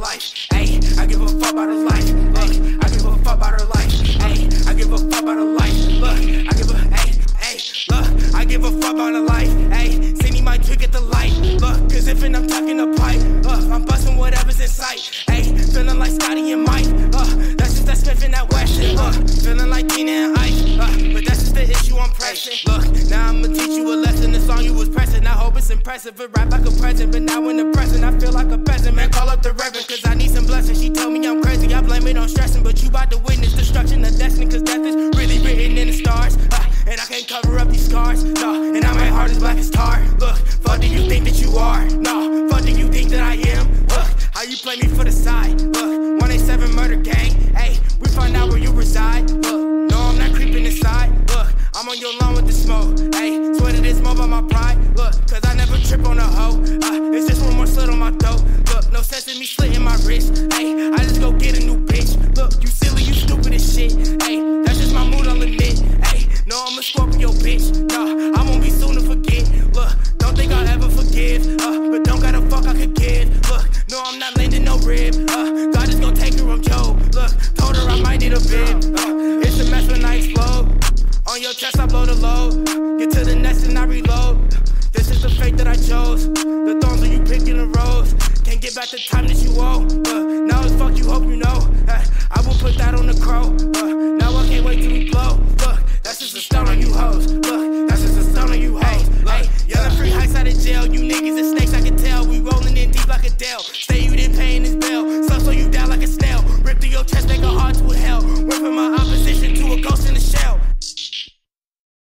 life. Ayy, I give a fuck about her life. Look, I give a fuck about her life. Ayy, I give a fuck about her life. Look, I give a, look, I give a fuck about her life. Ayy, see me might tweak at the light. Look, cause if I'm tucking a pipe, I'm busting whatever's in sight. Ayy, feeling like Scotty and Mike. That's just that Smith and that Weston. Feeling like Tina and Ike. But that's just the issue I'm pressing. Look, now I'ma teach you a lesson. The song you was pressing, I hope it's impressive. It rap like a present, but now in the present, I feel like a peasant. Man, call up the reverend, cause I need some blessings. She told me I'm crazy, I blame it on stressing. But you about to witness destruction of destiny, cause death is really written in the stars. And I can't cover up these scars, no. And now my heart is black as tar. Look, fuck do you think that you are? No, fuck do you think that I am? Look, how you play me for the side? Look, 187 murder gang. Hey, we find out where you reside. Look, no, I'm not creeping inside. Look, I'm on your lawn with the smoke. Hey, swear that it's more about my pride. Look, cause I never trip on a hoe. It's just one more slit on my throat. Look, no sense in me slitting my wrist. Hey, I just go get a new bitch. Look, you silly, you stupid as shit. Hey, that's just my mood, I'll admit. Hey, no, I'm a Scorpio bitch. Nah, I won't be soon to forget. Look, don't think I'll ever forgive. But don't gotta fuck I could give. Look, no, I'm not lending no rib. God is gonna take her, I'm Joe. Look, told her I might need a bib. It's a mess when I explode. On your chest, I blow the load. Get to the nest and I reload. This is the fate that I chose. The thorns when you picking the rose. Can't get back the time that you owe.